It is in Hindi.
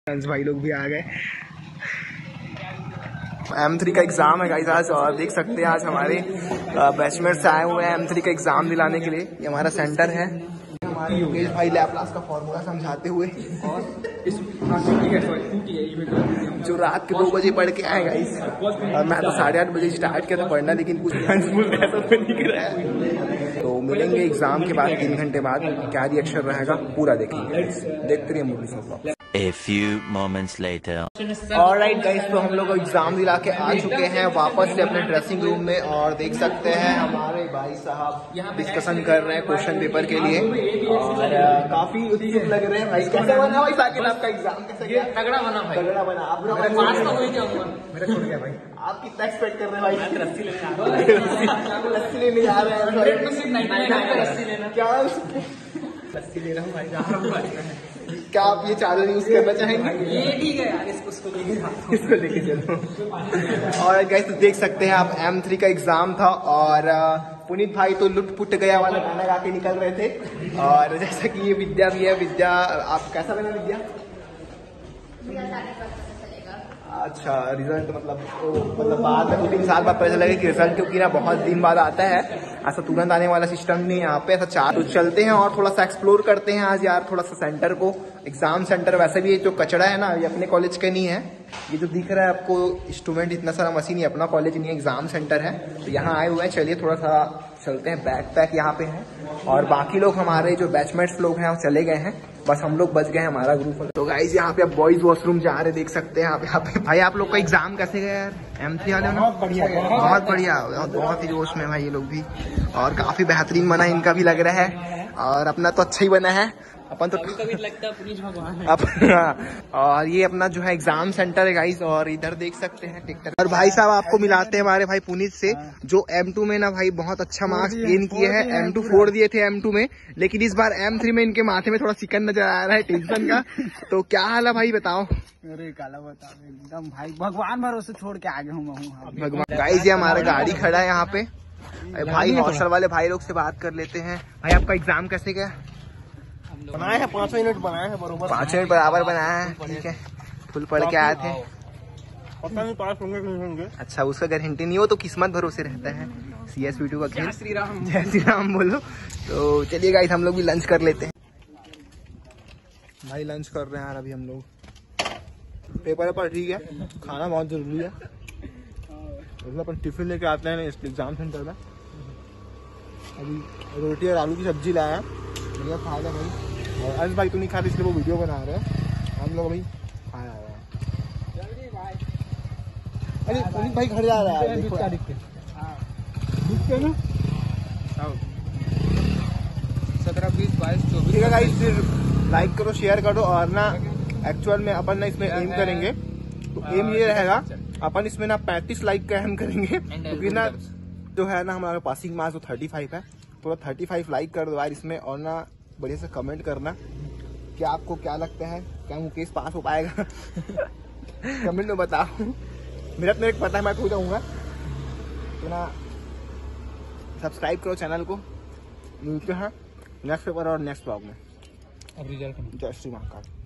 भाई लोग भी आ गए। M3 का एग्जाम है गाइस आज, और देख सकते हैं आज हमारे बैचमेट्स आए हुए हैं M3 का एग्जाम दिलाने के लिए। ये हमारा सेंटर है। हमारे योगेश भाई लैपलास का फॉर्मूला समझाते हुए, और जो रात के 2 बजे पढ़ के आए गाइस, और मैं तो 8:30 बजे स्टार्ट किया था पढ़ना, लेकिन कुछ दिख रहा है। तो मिलेंगे एग्जाम के बाद 3 घंटे बाद, क्या रिएक्शन रहेगा पूरा देखेंगे। देखते रहिए मूवी सब। A few moments later. Alright guys, तो हम लोग एग्जाम दिला के आ चुके हैं वापस से अपने ड्रेसिंग रूम में, और देख सकते हैं हमारे भाई साहब डिस्कशन कर रहे हैं क्वेश्चन पेपर के लिए, और काफी उत्सुक लग रहे हैं। भाई कैसे बना भाई साकिब आपका एग्जाम? कैसे गया? तगड़ा बना भाई, तगड़ा बना। आप लोग पास तो हो ही जाऊंगा, मेरा छूट गया भाई। आप कितना एक्सपेक्ट कर रहे हैं भाई? लस्सी लेने आ रहे हैं, लस्सी लेने आ रहे हैं। क्या लस्सी ले रहा हूँ भाई? क्या आप ये चादर यूज करना चाहेंगे? ये ठीक है यार, इसको लेके चलो। और गाइस देख सकते हैं आप M3 का एग्जाम था, और पुनीत भाई तो लुट पुट गया वाला गाना गा के निकल रहे थे। और जैसा कि ये विद्या भी है, विद्या आप कैसा बना विद्या? अच्छा रिजल्ट मतलब बाद में 2-3 साल बाद पता चलेगा कि रिजल्ट, क्योंकि ना बहुत दिन बाद आता है, ऐसा तुरंत आने वाला सिस्टम नहीं है यहाँ पे, ऐसा 4। तो चलते हैं और थोड़ा सा एक्सप्लोर करते हैं आज यार, थोड़ा सा सेंटर को, एग्जाम सेंटर। वैसे भी ये जो कचरा है ना, ये अपने कॉलेज का नहीं है। ये जो दिख रहा है आपको स्टूडेंट इतना सारा मशीन, ही अपना कॉलेज नहीं है, एग्जाम सेंटर है। तो यहाँ आए हुए हैं, चलिए थोड़ा सा चलते हैं। बैक पैक यहाँ पे है, और बाकी लोग हमारे जो बैचमेट्स लोग हैं वो चले गए हैं, बस हम लोग बच गए हैं, हमारा ग्रुप। तो गाइज यहाँ पे आप बॉयज वॉशरूम जा रहे, देख सकते हैं यहाँ पे। भाई आप लोग का एग्जाम कैसे गया यार M3 वाले? बहुत बढ़िया, बहुत बढ़िया, बहुत ही जोश में भाई ये लोग भी, और काफी बेहतरीन बना इनका भी लग रहा है, और अपना तो अच्छा ही बना है। अपन तो कभी लगता है पुलिस भगवान है। और ये अपना जो है एग्जाम सेंटर है गाइस, और इधर देख सकते हैं टिकटॉक। और भाई साहब आपको मिलाते हैं हमारे भाई पुनीत से, जो M2 में ना भाई बहुत अच्छा मार्क्स गेन किए हैं। M2 4 दिए थे M2 में, लेकिन इस बार M3 में इनके माथे में थोड़ा चिकन नजर आ रहा है, टेंशन का। तो क्या हाल है भाई बताओ? अरे काला बताओ एकदम भाई, भगवान भरोसे छोड़ के आगे हूँ भगवान। गाइस ये हमारा गाड़ी खड़ा है यहाँ पे, भाई हॉस्टल वाले भाई लोग से बात कर लेते हैं। भाई आपका एग्जाम कैसे गया? बनाए हैं 5 मिनट बनाए हैं बरोबर, 5 मिनट बराबर बनाया है, ठीक है। फुल पढ़ के आए थे, पता नहीं पास होंगे नहीं होंगे। अच्छा उसका गारंटी नहीं हो, तो किस्मत भरोसे रहता है। CS-V2 का खेल। जय श्री राम बोलो। तो चलिए गाइस हम लोग भी लंच कर लेते हैं। भाई लंच कर रहे हैं यार अभी हम लोग। पेपर पर ठीक है, खाना बहुत जरूरी है। अपन टिफिन लेके आते हैं एग्जाम सेंटर में। अभी रोटी और आलू की सब्जी लाया है, बढ़िया खा लिया भाई। और आज भाई तो नहीं खा रहे, इसलिए वो वीडियो बना रहे हैं। हम लोग अभी खाया हुआ है। अरे पुनीत भाई घर जा रहा है, देखो दिखते ना 17, 20, 22, 24। ठीक है गाइस, फिर लाइक करो, शेयर करो। और ना एक्चुअल में अपन ना इसमें एम करेंगे, तो एम ये रहेगा, अपन इसमें ना 35 लाइक का एम करेंगे, क्योंकि ना जो है ना हमारा पासिंग मार्क्स तो 35 है। तो 35 लाइक कर दो यार इसमें, और ना बढ़िया से कमेंट करना कि आपको क्या लगता है, क्या मुकेश पास हो पाएगा? कमेंट में बताओ। मेरा तो एक पता है, मैं तो हो जाऊंगा। तो ना सब्सक्राइब करो चैनल को। मिलते हैं नेक्स्ट पेपर और नेक्स्ट ब्लॉग में। अब रिजल्ट जय श्री महाकाल।